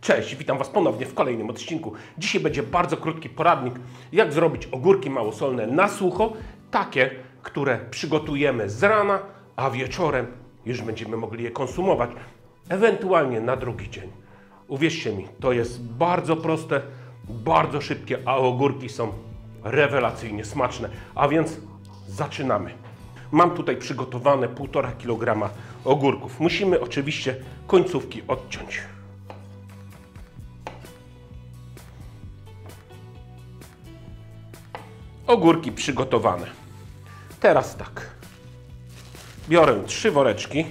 Cześć, witam Was ponownie w kolejnym odcinku. Dzisiaj będzie bardzo krótki poradnik, jak zrobić ogórki małosolne na sucho, takie, które przygotujemy z rana, a wieczorem już będziemy mogli je konsumować, ewentualnie na drugi dzień. Uwierzcie mi, to jest bardzo proste, bardzo szybkie, a ogórki są rewelacyjnie smaczne. A więc zaczynamy. Mam tutaj przygotowane 1,5 kg ogórków. Musimy oczywiście końcówki odciąć. Ogórki przygotowane. Teraz tak. Biorę 3 woreczki.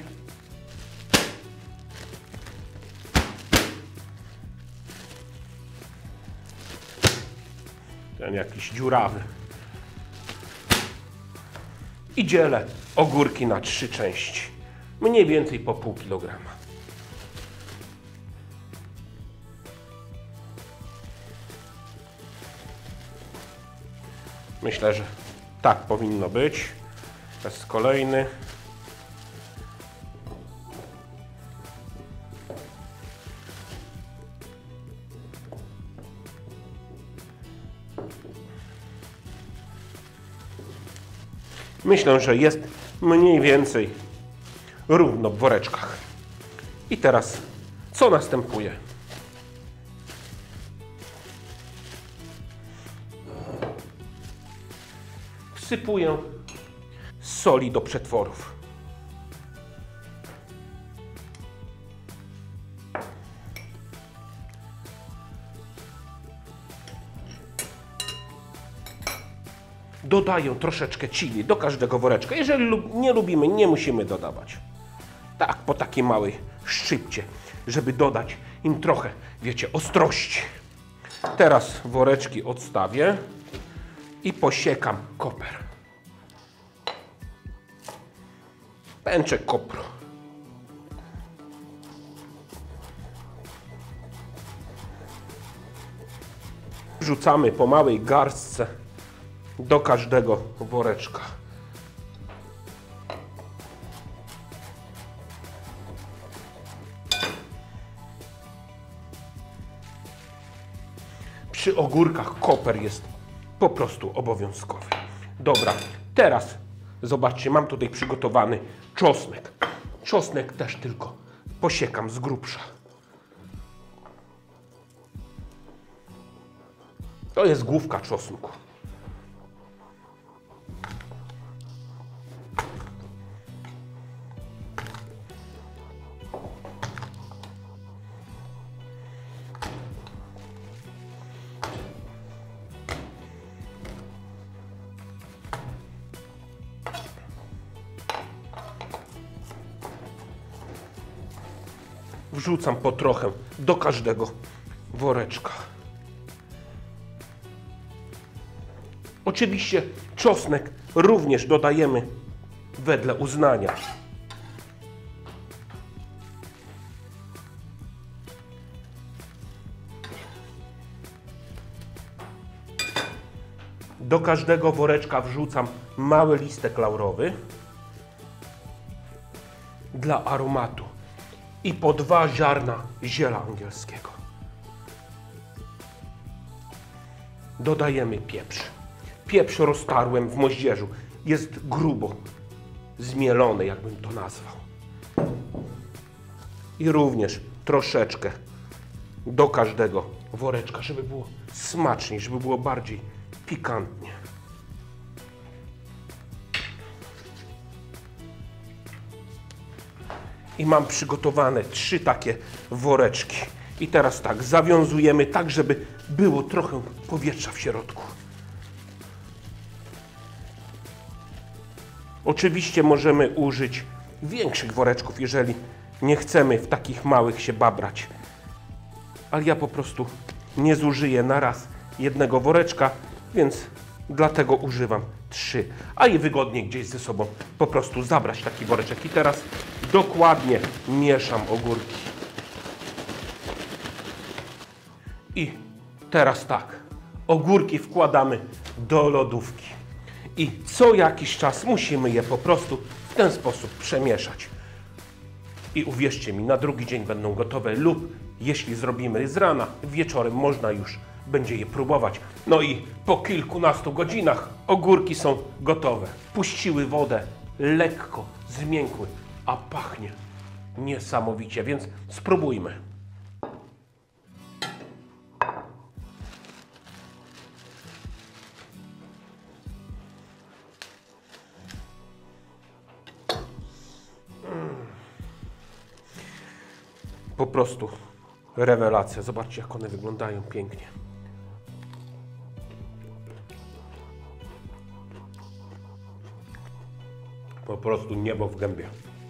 Ten jakiś dziurawy. I dzielę ogórki na 3 części. Mniej więcej po 0,5 kg. Myślę, że tak powinno być. To jest kolejny. Myślę, że jest mniej więcej równo w woreczkach. I teraz co następuje? Wsypuję soli do przetworów. Dodaję troszeczkę chili do każdego woreczka. Jeżeli nie lubimy, nie musimy dodawać. Tak, po takiej małej szczypcie, żeby dodać im trochę, wiecie, ostrości. Teraz woreczki odstawię i posiekam koper. Pęczek kopru. Wrzucamy po małej garstce do każdego woreczka. Przy ogórkach koper jest po prostu obowiązkowy. Dobra, teraz zobaczcie, mam tutaj przygotowany czosnek. Czosnek też tylko posiekam z grubsza. To jest główka czosnku. Wrzucam po trochę do każdego woreczka. Oczywiście czosnek również dodajemy wedle uznania. Do każdego woreczka wrzucam mały listek laurowy dla aromatu. I po 2 ziarna ziela angielskiego. Dodajemy pieprz. Pieprz roztarłem w moździerzu. Jest grubo zmielony, jakbym to nazwał. I również troszeczkę do każdego woreczka, żeby było smaczniej, żeby było bardziej pikantnie. I mam przygotowane 3 takie woreczki. I teraz tak, zawiązujemy tak, żeby było trochę powietrza w środku. Oczywiście możemy użyć większych woreczków, jeżeli nie chcemy w takich małych się babrać. Ale ja po prostu nie zużyję na raz jednego woreczka, więc dlatego używam 3. A i wygodniej gdzieś ze sobą po prostu zabrać taki woreczek. I teraz dokładnie mieszam ogórki. I teraz tak, ogórki wkładamy do lodówki. I co jakiś czas musimy je po prostu w ten sposób przemieszać. I uwierzcie mi, na drugi dzień będą gotowe lub jeśli zrobimy je z rana, wieczorem można już będzie je próbować. No i po kilkunastu godzinach ogórki są gotowe. Puściły wodę, lekko zmiękły, a pachnie niesamowicie, więc spróbujmy. Po prostu rewelacja. Zobaczcie, jak one wyglądają pięknie. Po prostu niebo w gębie.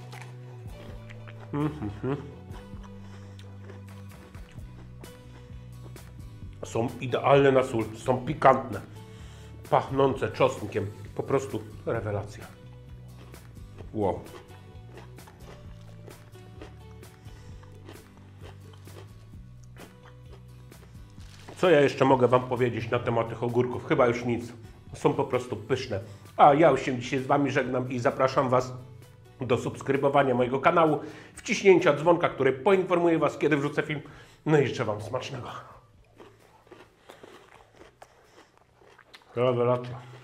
Są idealne na sól, są pikantne, pachnące czosnkiem. Po prostu rewelacja. Wow. Co ja jeszcze mogę Wam powiedzieć na temat tych ogórków? Chyba już nic. Są po prostu pyszne. A ja już się dzisiaj z Wami żegnam i zapraszam Was do subskrybowania mojego kanału, wciśnięcia dzwonka, który poinformuje Was, kiedy wrzucę film. No i życzę Wam smacznego. Rewelacja.